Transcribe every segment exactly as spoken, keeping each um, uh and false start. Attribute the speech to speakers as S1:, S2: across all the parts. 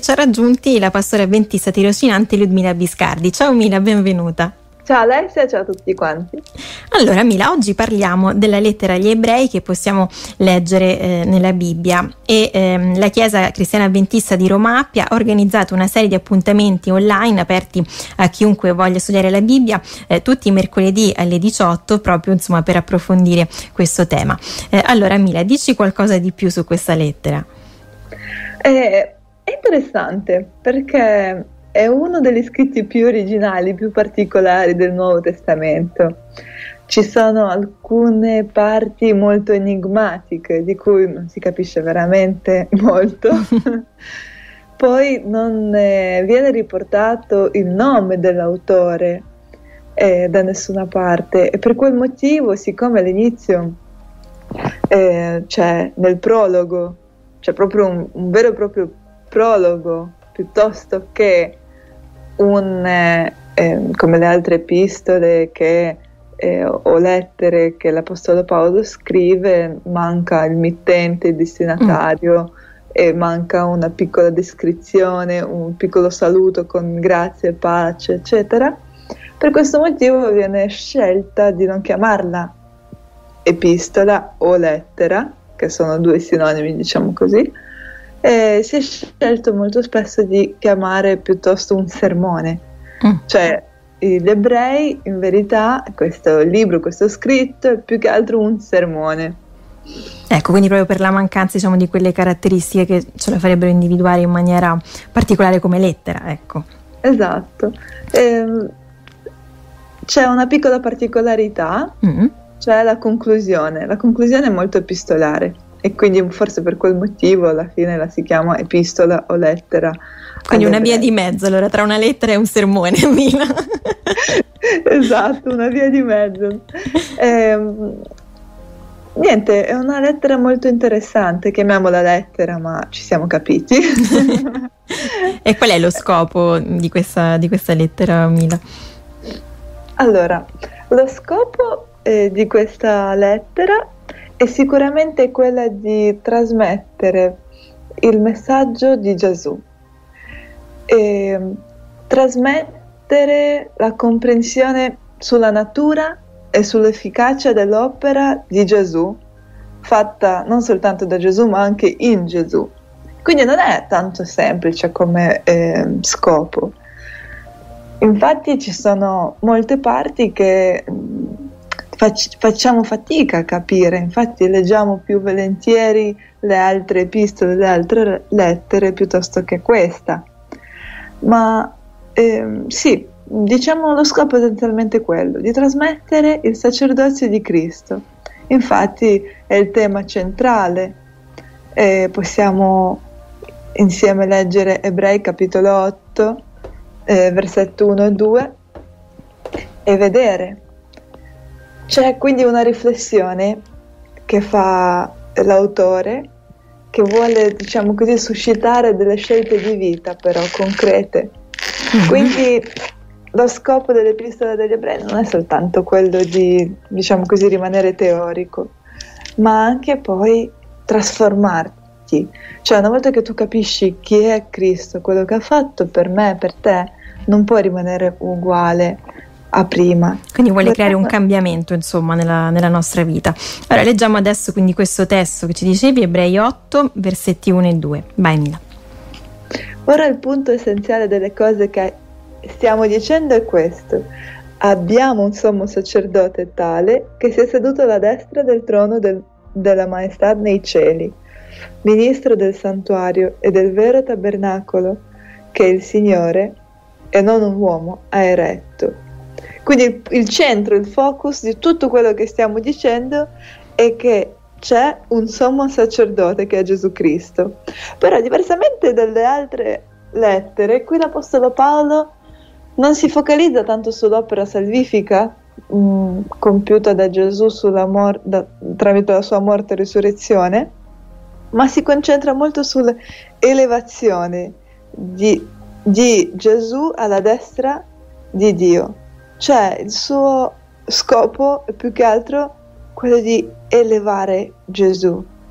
S1: ci ha raggiunti la pastora avventista tirocinante Ludmila Biscardi. Ciao Mila, benvenuta.
S2: Ciao Alessia, ciao a tutti quanti.
S1: Allora Mila, oggi parliamo della lettera agli ebrei che possiamo leggere eh, nella Bibbia e ehm, la Chiesa Cristiana Avventista di Roma Appia ha organizzato una serie di appuntamenti online aperti a chiunque voglia studiare la Bibbia eh, tutti i mercoledì alle diciotto, proprio insomma per approfondire questo tema. Eh, allora Mila, dici qualcosa di più su questa lettera?
S2: Eh, è interessante perché è uno degli scritti più originali, più particolari del Nuovo Testamento. Ci sono alcune parti molto enigmatiche di cui non si capisce veramente molto. Poi non eh, viene riportato il nome dell'autore eh, da nessuna parte e per quel motivo, siccome all'inizio eh, c'è nel prologo, c'è proprio un, un vero e proprio prologo piuttosto che un eh, eh, come le altre epistole che, eh, o lettere che l'Apostolo Paolo scrive, manca il mittente, il destinatario, mm. e manca una piccola descrizione, un piccolo saluto con grazie, pace, eccetera. Per questo motivo viene scelta di non chiamarla epistola o lettera, che sono due sinonimi, diciamo così. E si è scelto molto spesso di chiamare piuttosto un sermone, mm. cioè gli ebrei in verità questo libro, questo scritto è più che altro un sermone.
S1: Ecco, quindi proprio per la mancanza, diciamo, di quelle caratteristiche che ce la farebbero individuare in maniera particolare come lettera, ecco.
S2: Esatto. Ehm, c'è una piccola particolarità, mm. cioè la conclusione. La conclusione è molto epistolare. E quindi forse per quel motivo alla fine la si chiama epistola o lettera.
S1: Quindi una via di mezzo, allora, tra una lettera e un sermone, Mila.
S2: Esatto, una via di mezzo. Eh, niente, è una lettera molto interessante, chiamiamola lettera, ma ci siamo capiti.
S1: E qual è lo scopo di questa, di questa lettera, Mila?
S2: Allora, lo scopo eh, di questa lettera è sicuramente quella di trasmettere il messaggio di Gesù, e trasmettere la comprensione sulla natura e sull'efficacia dell'opera di Gesù, fatta non soltanto da Gesù ma anche in Gesù. Quindi non è tanto semplice come eh, scopo. Infatti ci sono molte parti che facciamo fatica a capire, infatti leggiamo più volentieri le altre epistole, le altre lettere piuttosto che questa. Ma ehm, sì, diciamo lo scopo è essenzialmente quello, di trasmettere il sacerdozio di Cristo. Infatti è il tema centrale. Eh, possiamo insieme leggere Ebrei capitolo otto, eh, versetto uno e due e vedere. C'è quindi una riflessione che fa l'autore, che vuole, diciamo così, suscitare delle scelte di vita però concrete. Mm-hmm. Quindi lo scopo dell'Epistola degli Ebrei non è soltanto quello di, diciamo così, rimanere teorico, ma anche poi trasformarti. Cioè una volta che tu capisci chi è Cristo, quello che ha fatto per me, per te, non puoi rimanere uguale a prima.
S1: Quindi vuole creare un cambiamento, insomma, nella, nella nostra vita. Allora leggiamo adesso quindi questo testo che ci dicevi, Ebrei otto, versetti uno e due. Vai Mila.
S2: Ora il punto essenziale delle cose che stiamo dicendo è questo: abbiamo un sommo sacerdote tale che si è seduto alla destra del trono del, della maestà nei cieli, ministro del santuario e del vero tabernacolo che il Signore e non un uomo ha eretto. Quindi il, il centro, il focus di tutto quello che stiamo dicendo è che c'è un sommo sacerdote che è Gesù Cristo. Però diversamente dalle altre lettere, qui l'Apostolo Paolo non si focalizza tanto sull'opera salvifica mh, compiuta da Gesù sulla mor- da, tramite la sua morte e risurrezione, ma si concentra molto sull'elevazione di, di Gesù alla destra di Dio. Cioè il suo scopo è più che altro quello di elevare Gesù,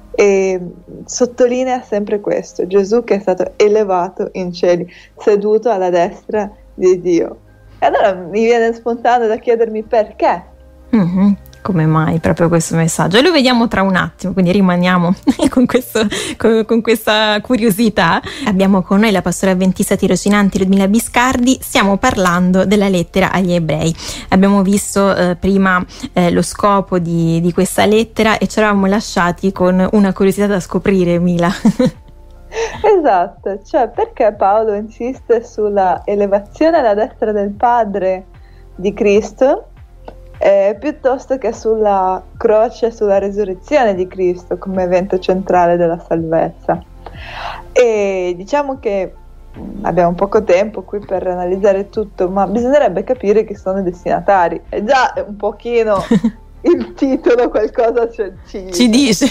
S2: e sottolinea sempre questo: Gesù che è stato elevato in cieli, seduto alla destra di Dio. E allora mi viene spontaneo da chiedermi perché.
S1: Mm-hmm. Come mai proprio questo messaggio? E lo vediamo tra un attimo, quindi rimaniamo con, questo, con, con questa curiosità. Abbiamo con noi la pastora avventista tirocinante Ludmilla Biscardi. Stiamo parlando della lettera agli ebrei. Abbiamo visto eh, prima eh, lo scopo di, di questa lettera e ci eravamo lasciati con una curiosità da scoprire, Mila.
S2: Esatto, cioè perché Paolo insiste sulla elevazione alla destra del Padre di Cristo Eh, piuttosto che sulla croce, sulla resurrezione di Cristo come evento centrale della salvezza. E diciamo che abbiamo poco tempo qui per analizzare tutto, ma bisognerebbe capire chi sono i destinatari. E già un pochino il titolo qualcosa ci, ci...
S1: ci dice,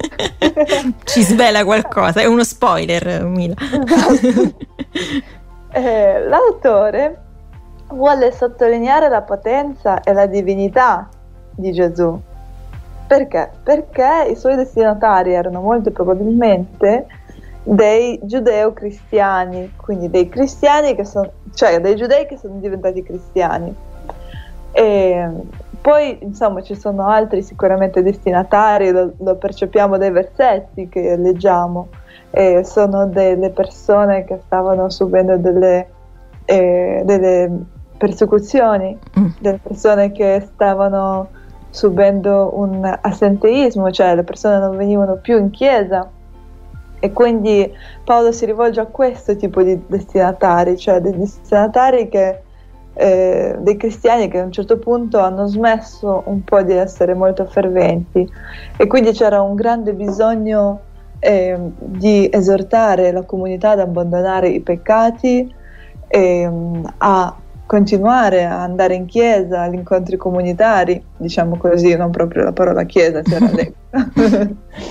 S1: ci svela qualcosa, è uno spoiler, Mila.
S2: Esatto. eh, l'autore vuole sottolineare la potenza e la divinità di Gesù. Perché? Perché i suoi destinatari erano molto probabilmente dei giudeo-cristiani, quindi dei cristiani che sono, cioè dei giudei che sono diventati cristiani. E poi insomma ci sono altri sicuramente destinatari, lo, lo percepiamo dai versetti che leggiamo, e sono delle persone che stavano subendo delle, eh, delle persecuzioni, mm. delle persone che stavano subendo un assenteismo, cioè le persone non venivano più in chiesa, e quindi Paolo si rivolge a questo tipo di destinatari, cioè dei destinatari che eh, dei cristiani che a un certo punto hanno smesso un po' di essere molto ferventi, e quindi c'era un grande bisogno eh, di esortare la comunità ad abbandonare i peccati e a continuare a andare in chiesa, agli incontri comunitari, diciamo così, non proprio la parola chiesa, c'era l'eco.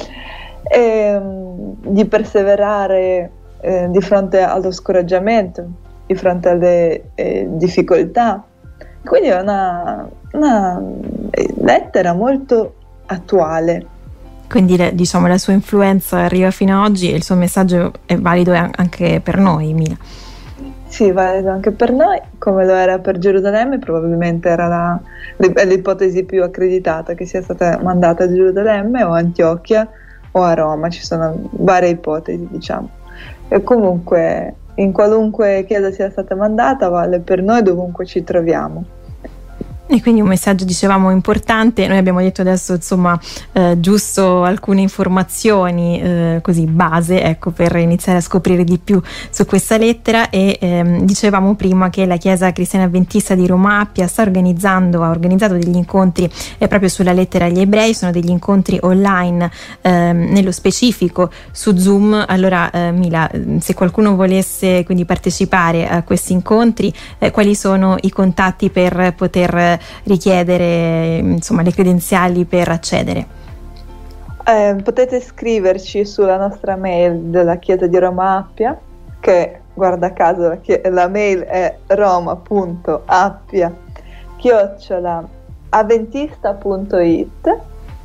S2: E, di perseverare eh, di fronte allo scoraggiamento, di fronte alle eh, difficoltà. Quindi è una, una lettera molto attuale.
S1: Quindi diciamo la sua influenza arriva fino ad oggi e il suo messaggio è valido anche per noi, Mila.
S2: Sì, valido anche per noi, come lo era per Gerusalemme. Probabilmente era la, l'ipotesi più accreditata che sia stata mandata a Gerusalemme o a Antiochia o a Roma. Ci sono varie ipotesi, diciamo. E comunque in qualunque chiesa sia stata mandata vale per noi dovunque ci troviamo.
S1: E quindi un messaggio, dicevamo, importante. Noi abbiamo detto adesso, insomma, eh, giusto alcune informazioni eh, così base, ecco, per iniziare a scoprire di più su questa lettera. E ehm, dicevamo prima che la Chiesa Cristiana Adventista di Roma Appia sta organizzando, ha organizzato degli incontri eh, proprio sulla lettera agli ebrei. Sono degli incontri online, ehm, nello specifico su Zoom. Allora, eh, Mila, se qualcuno volesse quindi partecipare a questi incontri, eh, quali sono i contatti per poter richiedere, insomma, le credenziali per accedere?
S2: Eh, potete scriverci sulla nostra mail della Chiesa di Roma Appia, che guarda caso la, chie- la mail è roma punto appia chiocciola avventista punto it,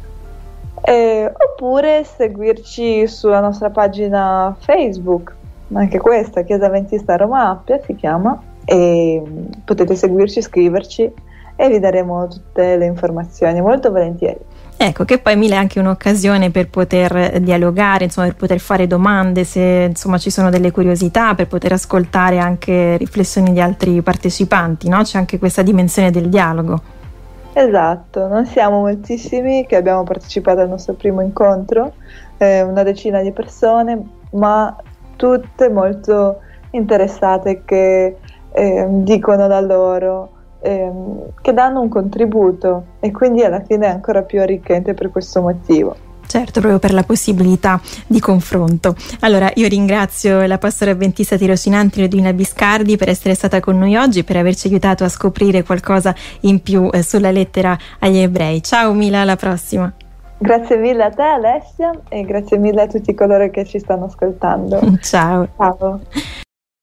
S2: eh, oppure seguirci sulla nostra pagina Facebook, anche questa Chiesa Adventista Roma Appia si chiama, e potete seguirci, scriverci e vi daremo tutte le informazioni molto volentieri.
S1: Ecco, che poi Mila è anche un'occasione per poter dialogare, insomma, per poter fare domande, se insomma ci sono delle curiosità, per poter ascoltare anche riflessioni di altri partecipanti, no? C'è anche questa dimensione del dialogo.
S2: Esatto, non siamo moltissimi che abbiamo partecipato al nostro primo incontro, eh, una decina di persone, ma tutte molto interessate, che eh, dicono da loro, Ehm, che danno un contributo, e quindi alla fine è ancora più arricchente per questo motivo.
S1: Certo, proprio per la possibilità di confronto. Allora, io ringrazio la pastora avventista tirocinante Ludmilla Biscardi per essere stata con noi oggi, per averci aiutato a scoprire qualcosa in più eh, sulla lettera agli ebrei. Ciao Mila, alla prossima.
S2: Grazie mille a te Alessia, e grazie mille a tutti coloro che ci stanno ascoltando.
S1: Ciao.
S2: Ciao.